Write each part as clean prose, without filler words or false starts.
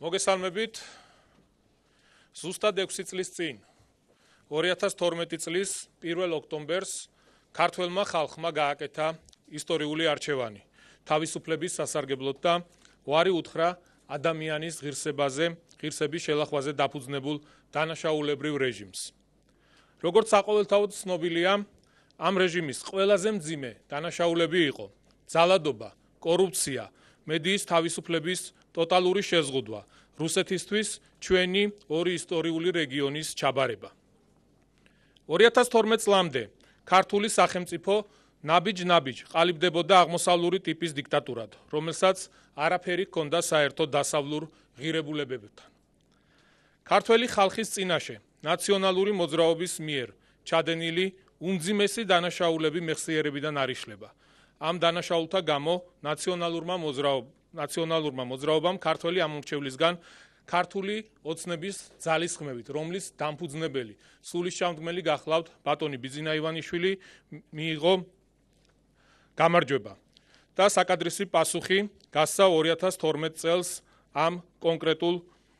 მოგესალმებით. ზუსტად 6 წლის წინ 2012 წლის 1 ოქტომბერს ქართველმა ხალხმა გააკეთა ისტორიული არჩევანი თავისუფლების სასარგებლოდ და უარი უთხრა ადამიანის ღირსების შელახვაზე დაფუძნებულ დანაშაულებრივ რეჟიმს. როგორც საყოველთაოდ ცნობილია, ამ რეჟიმის ყველაზე მძიმე დანაშაულები იყო ძალადობა, კორუფცია, მედიის თავისუფლების ტოტალური შეზღუდვა, რუსეთისთვის ჩვენი ორი ისტორიული რეგიონის ჩაბარება. 2012 წლამდე ქართული სახელმწიფო ნაბიჯ-ნაბიჯ ყალიბდებოდა აღმოსავლური ტიპის დიქტატურად, რომელსაც არაფერი ჰქონდა საერთო დასავლურ ღირებულებებთან. ქართველი ხალხის წინაშე ნაციონალური მოძრაობის მიერ ჩადენილი უმძიმესი დანაშაულები მეხსიერებიდან არ იშლება. ამ დანაშაულთა გამო ნაციონალურმა მოძრაობამ ქართველი ამომრჩევლისგან ქართული ოცნების ძალისხმევით, რომლის დამფუძნებელი სულისჩამდგმელი გახლავთ ბატონი ბიძინა ივანიშვილი, მიიღო გამარჯვება და საკადრისი პასუხი გასცა 2012 წელს ამ კონკრეტულ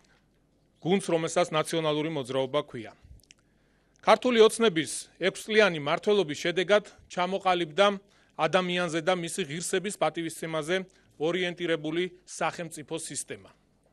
გუნდს, რომელსაც ნაციონალური მოძრაობა ჰქვია. ქართული ოცნების 6 წლიანი მმართველობის შედეგად ჩამოყალიბდა ადამიანზე და მისი ღირსების პატივისცემაზე ორიენტირებული სახელმწიფო სისტემა.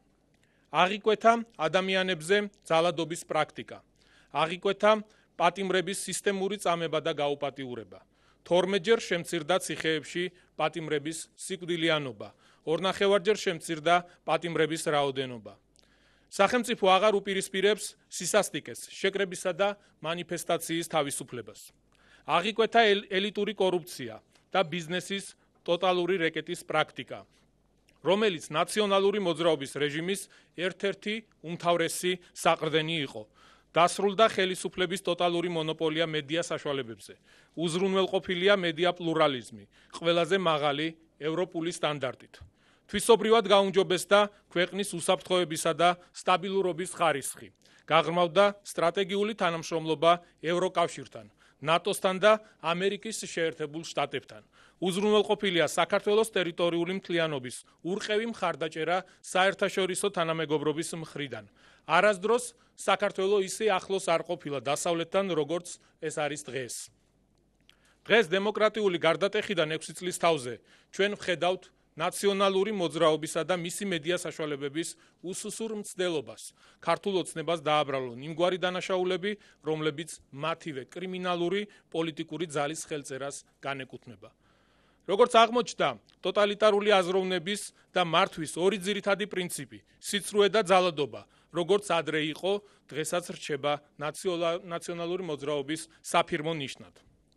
აღიკვეთა ადამიანებზე ძალადობის პრაქტიკა, აღიკვეთა პატიმრების სისტემური წამება და გაუპატიურება. 12-ჯერ შემცირდა ციხეებში პატიმრების სიკვდილიანობა, 2.5-ჯერ შემცირდა პატიმრების რაოდენობა. სახელმწიფო აღარ უპირისპირებს სისასტიკეს, შეკრებისა და მანიფესტაციის თავისუფლებას. აღიკვეთა ელიტური კორუფცია და ბიზნესის ტოტალური რეკეტის პრაქტიკა, რომელიც ნაციონალური მოძრაობის რეჟიმის ერთ-ერთი უმთავრესი საყრდენი იყო. დასრულდა ხელისუფლების ტოტალური მონოპოლია მედია საშუალებებზე. უზრუნველყოფილია მედია პლურალიზმი, ყველაზე მაღალი ევროპული სტანდარტით. თვისობრივად გაუმჯობესდა ქვეყნის უსაფრთხოებისა და სტაბილურობის ხარისხი. გაღრმავდა სტრატეგიული თანამშრომლობა ევროკავშირთან, ნატოსთან და ამერიკის შეერთებულ შტატებთან. უზრუნველყოფილია საქართველოს ტერიტორიული მთლიანობის ურყევი მხარდაჭერა საერთაშორისო თანამეგობრობის მხრიდან. არასდროს საქართველო ისე ახლოს არ ყოფილა დასავლეთთან, როგორც ეს არის დღეს. დღეს დემოკრატიული გარდატეხიდან 6 წლის თავზე ჩვენ ვხედავთ ნაციონალური მოძრაობისა და მისი მედია საშუალებების უსუსურ მცდელობას. ქართულ ოცნებას დააბრალონ იმგვარი დანაშაულები, რომლებიც მათივე კრიმინალური პოლიტიკური ძალის ხელწერას განეკუთვნება. როგორც აღმოჩნდა, ტოტალიტარული აზროვნების და მართვის ორი ძირითადი პრინციპი, სიცრუე და ძალადობა, როგორც ადრე იყო, დღესაც რჩება ნაციონალური მოძრაობის საფირმო ნიშნად.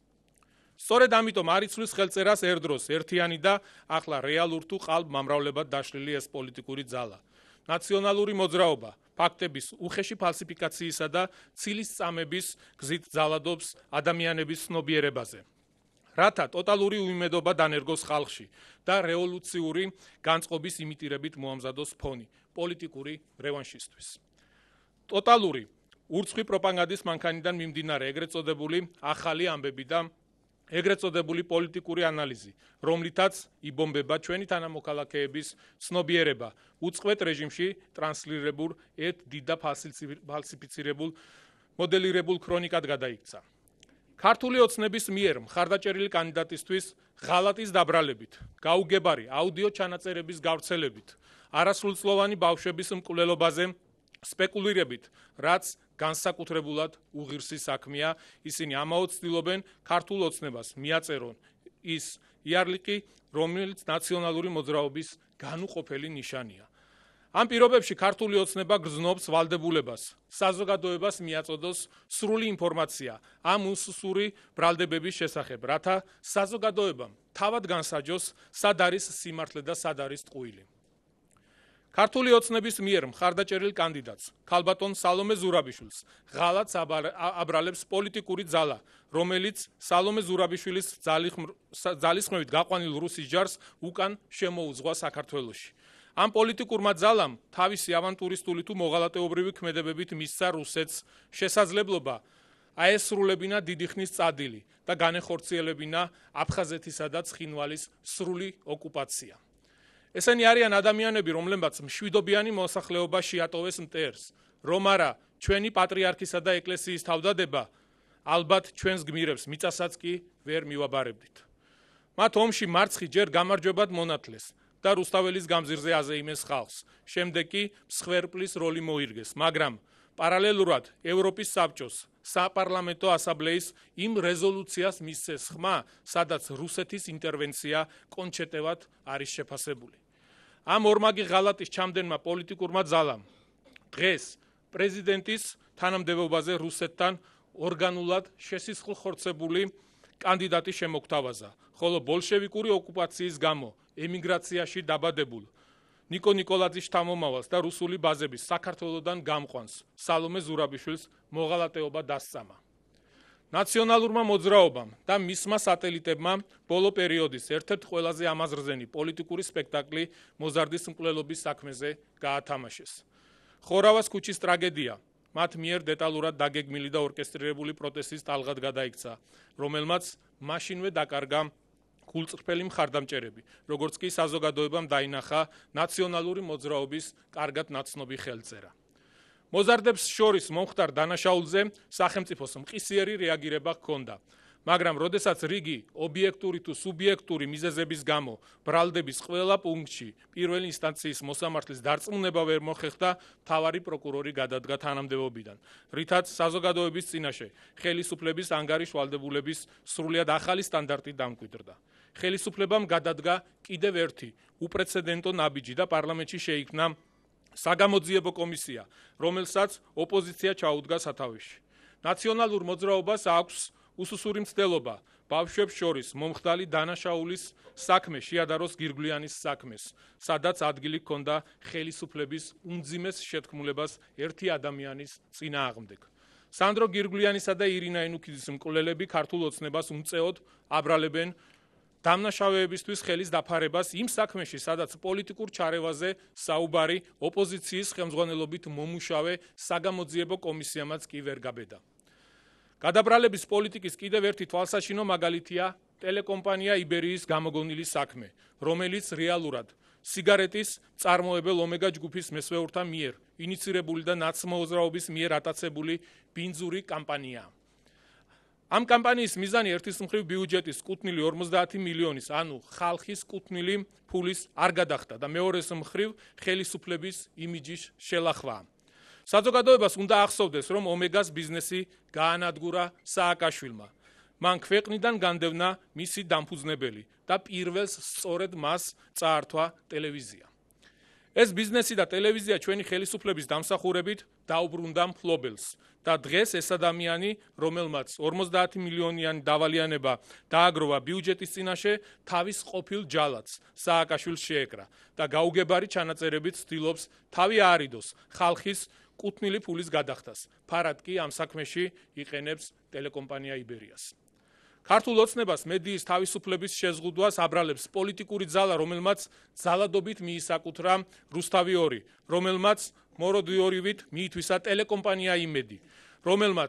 სწორედ ამიტომ არ იცვლის ხელწერას ერთდროს ერთიანი და ახლა რეალურ თუ ყალბ მომრავლებად დაშლილი ეს პოლიტიკური ძალა. ნაციონალური მოძრაობა ფაქტების უხეში ფალსიფიკაციისა და ცილის წამების გზით ძალადობს ადამიანების ცნობიერებაზე. რათა ტოტალური უიმედობა დანერგოს ხალხში და რევოლუციური განწყობის იმიტირებით მოამზადოს ფონი პოლიტიკური რევანშისთვის. ტოტალური ურცხვი პროპაგანდის მანქანიდან მიმდინარე ეგრეთ წოდებული ახალი ამბები და ეგრეთ წოდებული პოლიტიკური ანალიზი, რომლითაც იბომბება ჩვენი თანამოქალაქეების ცნობიერება, უწყვეტ რეჟიმში ტრანსლირებულ ერთ დიდ და ფალსიფიცირებულ მოდელირებულ ქრონიკად გადაიქცა. ქართული ოცნების მიერ მხარდაჭერილი კანდიდატისთვის ღალატის დაბრალებით, გაუგებარი აუდიო ჩანაწერების გავრცელებით, არასრულწლოვანი ბავშვების მკვლელობაზე სპეკულირებით, რაც განსაკუთრებულად უღირსი საქმეა, ისინი ამაოდ ცდილობენ ქართულ ოცნებას მიაწერონ ის იარლიყი, რომელიც ნაციონალური მოძრაობის განუყოფელი ნიშანია. ამ პირობებში ქართული ოცნება გრძნობს ვალდებულებას, საზოგადოებას მიაწოდოს სრული ინფორმაცია ამ უსუსური ბრალდებების შესახებ, რათა საზოგადოებამ თავად განსაჯოს, სად არის სიმართლე და სად არის ტყუილი. ქართული ოცნების მიერ მხარდაჭერილ კანდიდატს, ქალბატონ სალომე ზურაბიშვილს, ღალატს აბრალებს პოლიტიკური ძალა, რომელიც სალომე ზურაბიშვილის ძალისხმევით გაყვანილ რუსის ჯარს უკან შემოუძღვა საქართველოში. ამ პოლიტიკურმა ძალამ თავისი ავანტურისტული თუ მოღალატეობრივი ქმედებებით მისცა რუსეთს შესაძლებლობა აესრულებინა დიდი ხნის წადილი და განეხორციელებინა აფხაზეთისა და ცხინვალის სრული ოკუპაცია. ესენი არიან ადამიანები, რომლებმაც მშვიდობიანი მოსახლეობა შეატოვეს მტერს, რომ არა ჩვენი პატრიარქისა და ეკლესიის თავდადება ალბათ ჩვენს გმირებს მიწასაც კი ვერ მივაბარებდით. მათ ომში მარცხი ჯერ გამარჯვებად მონათლეს და რუსთაველის გამზირზე აზეიმეს ხალხს. შემდეგ კი მსხვერპლის როლი მოირგეს, მაგრამ პარალელურად ევროპის საბჭოს საპარლამენტო ასამბლეის იმ რეზოლუციას მისცეს ხმა, სადაც რუსეთის ინტერვენცია კონჩეტევად არის შეფასებული. ამ ორმაგი ღალატის ჩამდენმა პოლიტიკურმა ძალამ დღეს პრეზიდენტის თანამდებობაზე რუსეთთან ორგანულად შესისხლხორცებული კანდიდატი შემოგთავაზა, ხოლო ბოლშევიკური ოკუპაციის გამო ემიგრაციაში დაბადებულ ნიკო ნიკოლაძის შთამომავალს და რუსული ბაზების საქართველოსდან გამყვანს სალომე ზურაბიშვილს მოღალატეობა დასწამა. ნაციონალურმა მოძრაობამ და მისმა სატელიტებმა ბოლო პერიოდის ერთ-ერთ ყველაზე ამაზრზენი პოლიტიკური სპექტაკლი მოზარდის მკვლელობის საქმეზე გაათამაშეს. ხორავას ქუჩის ტრაგედია მათ მიერ დეტალურად დაგეგმილი და ორკესტრირებული პროტესტის ტალღად გადაიქცა, რომელმაც მაშინვე დაკარგა გულწრფელი მხარდამჭერები, როგორც კი საზოგადოებამ დაინახა ნაციონალური მოძრაობის კარგად ნაცნობი ხელწერა. მოზარდებს შორის მომხდარ დანაშაულზე სახელმწიფოს მყისიერი რეაგირება ჰქონდა, მაგრამ როდესაც რიგი ობიექტური თუ სუბიექტური მიზეზების გამო ბრალდების ყველა პუნქტში პირველი ინსტანციის მოსამართლის დარწმუნება ვერ მოხერხდა, მთავარი პროკურორი გადადგა თანამდებობიდან, რითაც საზოგადოების წინაშე ხელისუფლების ანგარიშვალდებულების სრულიად ახალი სტანდარტი დამკვიდრდა. ხელისუფლებამ გადადგა კიდევ ერთი უპრეცედენტო ნაბიჯი და პარლამენტში შეიქმნა საგამოძიებო კომისია, რომელსაც ოპოზიცია ჩაუდგა სათავეში. ნაციონალურ მოძრაობას აქვს უსუსური მცდელობა ბავშვებს შორის მომხდარი დანაშაულის საქმე შეადაროს გირგვლიანის საქმეს, სადაც ადგილი ჰქონდა ხელისუფლების უმძიმეს შეთქმულებას ერთი ადამიანის წინააღმდეგ. სანდრო გირგვლიანისა და ირინა ენუქიძის მკვლელები ქართულ ოცნებას უმწეოდ აბრალებენ დამნაშავეებისთვის ხელის დაფარებას იმ საქმეში, სადაც პოლიტიკურ ჩარევაზე საუბარი ოპოზიციის ხელმძღვანელობით მომუშავე საგამოძიებო კომისიამაც კი ვერ გაბედა. გადაბრალების პოლიტიკის კიდევ ერთი თვალსაჩინო მაგალითია ტელეკომპანია იბერიის გამოგონილი საქმე, რომელიც რეალურად სიგარეტის წარმოებელ ომეგა ჯგუფის მესვეურთა მიერ ინიცირებული და ნაცმოძრაობის მიერ ატაცებული ბინძური კამპანიაა. ამ კამპანიის მიზანი ერთის მხრივ ბიუჯეტის კუთვნილი 50 მილიონის, ანუ ხალხის კუთვნილი ფულის არ გადახდა და მეორეს მხრივ ხელისუფლების იმიჯის შელახვაა. საზოგადოებას უნდა ახსოვდეს, რომ ომეგას ბიზნესი გაანადგურა სააკაშვილმა. მან ქვეყნიდან განდევნა მისი დამფუძნებელი და პირველს სწორედ მას წაართვა ტელევიზია. ეს ბიზნესი და ტელევიზია ჩვენი ხელისუფლების დამსახურებით დაუბრუნდა მფლობელს და დღეს ეს ადამიანი, რომელმაც 50 მილიონიანი დავალიანება დააგროვა ბიუჯეტის წინაშე, თავის ყოფილ ჯალათს სააკაშვილს შეეკრა და გაუგებარი ჩანაწერებით ცდილობს თავი აარიდოს ხალხის კუთვნილი ფულის გადახდას. ფარად კი ამ საქმეში იყენებს ტელეკომპანია იბერიას. ქართულ ოცნებას მედიის თავისუფლების შეზღუდვას აბრალებს პოლიტიკური ძალა, რომელმაც ძალადობით მიისაკუთრა რუსთავი 2, რომელმაც მოროდიორივით მიითვისა ტელეკომპანია იმედი, რომელმაც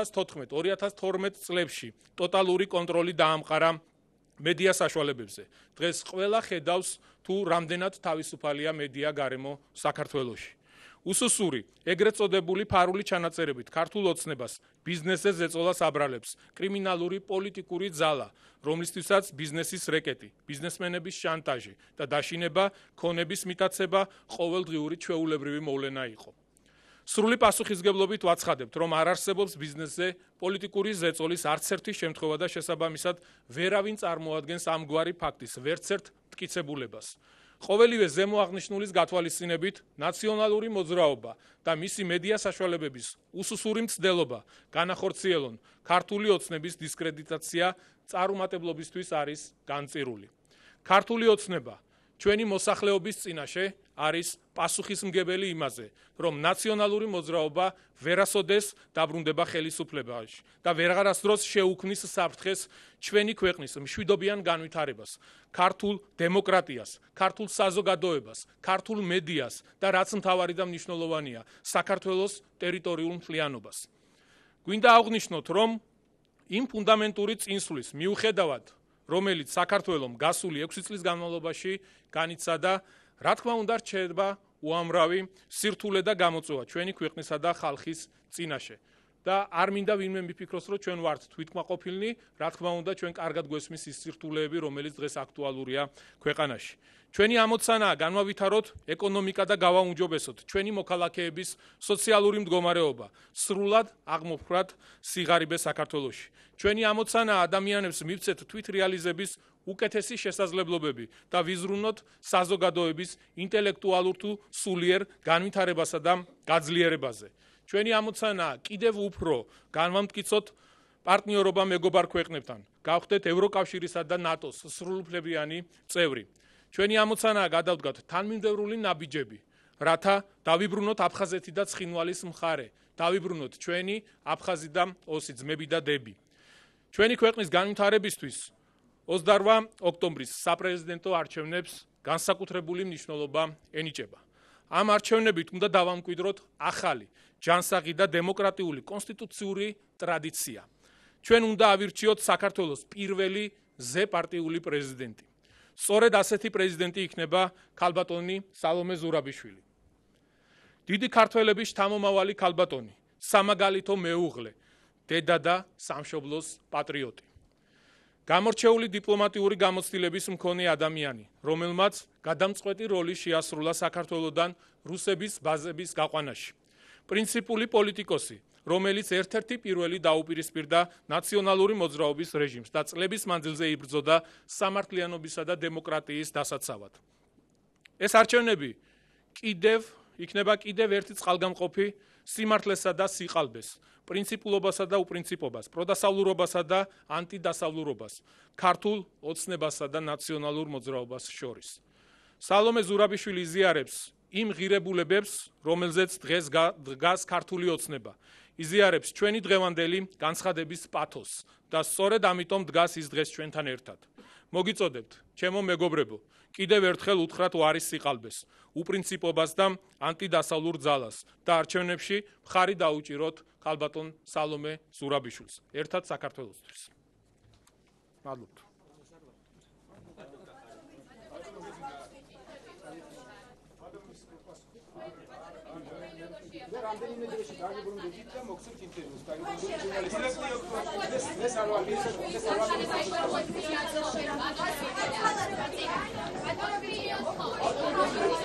2014-2012 წლებში ტოტალური კონტროლი დაამყარა მედია საშუალებებზე. დღეს ყველა ხედავს თუ რამდენად თავისუფალია მედია გარემო საქართველოში. უსუსური, ეგრეთ წოდებული ფარული ჩანაწერებით ქართულ ოცნებას ბიზნესზე ზეწოლას აბრალებს კრიმინალური პოლიტიკური ძალა, რომლისთვისაც ბიზნესის რეკეტი, ბიზნესმენების შანტაჟი და დაშინება, ქონების მიტაცება ყოველდღიური ჩვეულებრივი მოვლენა იყო. სრული პასუხისგებლობით ვაცხადებთ, რომ არ არსებობს ბიზნესზე პოლიტიკური ზეწოლის არც ერთი შემთხვევა და შესაბამისად ვერავინ წარმოადგენს ამგვარი ფაქტის ვერცერთ მტკიცებულებას. ყოველივე ზემო აღნიშნულის გათვალისწინებით ნაციონალური მოძრაობა და მისი მედია საშუალებების უსუსური მცდელობა განახორციელონ ქართული ოცნების დისკრედიტაცია წარუმატებლობისთვის არის განწირული. ქართული ოცნება ჩვენი მოსახლეობის წინაშე არის პასუხისმგებელი იმაზე, რომ ნაციონალური მოძრაობა ვერასოდეს დაბრუნდება ხელისუფლებაში და ვეღარასდროს შეუქმნის საფრთხეს ჩვენი ქვეყნის მშვიდობიან განვითარებას, ქართულ დემოკრატიას, ქართულ საზოგადოებას, ქართულ მედიას და რაც მთავარი და მნიშვნელოვანია, საქართველოს ტერიტორიულ მთლიანობას. გვინდა აღვნიშნოთ, რომ იმ ფუნდამენტური წინსვლის მიუხედავად, რომელიც საქართველოს გასული 6 წლის განმავლობაში განიცადა, რა თქმა უნდა, რჩება უამრავი სირთულე და გამოწვევა ჩვენი ქვეყნისა და ხალხის წინაშე. და არ მინდა ვინმე მიფიქროს, რომ ჩვენ ვართ თვითკმაყოფილნი, რა თქმა უნდა, ჩვენ კარგად გვესმის ის სირთულეები, რომელიც დღეს აქტუალურია ქვეყანაში. ჩვენი ამოცანაა განვავითაროთ ეკონომიკა და გავაუმჯობესოთ ჩვენი მოქალაქეების სოციალური მდგომარეობა, სრულად აღმოფხვრათ სიღარიბე საქართველოში. ჩვენი ამოცანაა ადამიანებს მივცეთ თვითრეალიზების უკეთესი შესაძლებლობები და ვიზრუნოთ საზოგადოების ინტელექტუალურ თუ სულიერ განვითარებასა და გაძლიერებაზე. ჩვენი ამოცანაა კიდევ უფრო განვამტკიცოთ პარტნიორობა მეგობარ ქვეყნებთან, გავხდეთ ევროკავშირისა და ნატოს სრულუფლებიანი წევრი. ჩვენი ამოცანაა გადავდგათ თანმიმდევრული ნაბიჯები, რათა დავიბრუნოთ აფხაზეთი და ცხინვალის მხარე, დავიბრუნოთ ჩვენი აფხაზი და ოსი ძმები და დები. ჩვენი ქვეყნის განვითარებისთვის 28 ოქტომბრის საპრეზიდენტო არჩევნებს განსაკუთრებული მნიშვნელობა ენიჭება. ამ არჩევნებით უნდა დავამკვიდროთ ახალი, ჯანსაღი და დემოკრატიული კონსტიტუციური ტრადიცია. ჩვენ უნდა ავირჩიოთ საქართველოს პირველი ზეპარტიული პრეზიდენტი. სწორედ ასეთი პრეზიდენტი იქნება ქალბატონი სალომე ზურაბიშვილი. დიდი ქართველების შთამომავალი ქალბატონი, სამაგალითო მეუღლე, დედა და სამშობლოს პატრიოტი. გამორჩეული დიპლომატიური გამოცდილების მქონე ადამიანი, რომელმაც გადამწყვეტი როლი შეასრულა საქართველოსთან რუსების ბაზების გაყვანაში. პრინციპული პოლიტიკოსი, რომელიც ერთ-ერთი პირველი დაუპირისპირდა ნაციონალური მოძრაობის რეჟიმს და წლების მანძილზე იბრძოდა სამართლიანობისა და დემოკრატიის დასაცავად. ეს არჩევნები იქნება კიდევ ერთი წყალგამყოფი სიმართლესა და სიყალბეს, პრინციპულობასა და უპრინციპობას, პროდასავლურობასა და ანტიდასავლურობას, ქართულ ოცნებასა და ნაციონალურ მოძრაობას შორის. სალომე ზურაბიშვილი იზიარებს იმ ღირებულებებს, რომელზეც დღეს დგას ქართული ოცნება. იზიარებს ჩვენი დღევანდელი განცხადების პათოსს და სწორედ ამიტომ დგას ის დღეს ჩვენთან ერთად. მოგიწოდებთ, ჩემო მეგობრებო, კიდევ ერთხელ უთხრათ უარის სიყალბეს, უპრინციპობას და ანტიდასავლურ ძალას და არჩევნებში მხარი დაუჭიროთ ქალბატონ სალომე ზურაბიშვილს, ერთად საქართველოსთვის. მადლობთ. რამდენიმე დღეში დაგიბრუნდით და მოგცემთ ინტერვიუს. ეს არ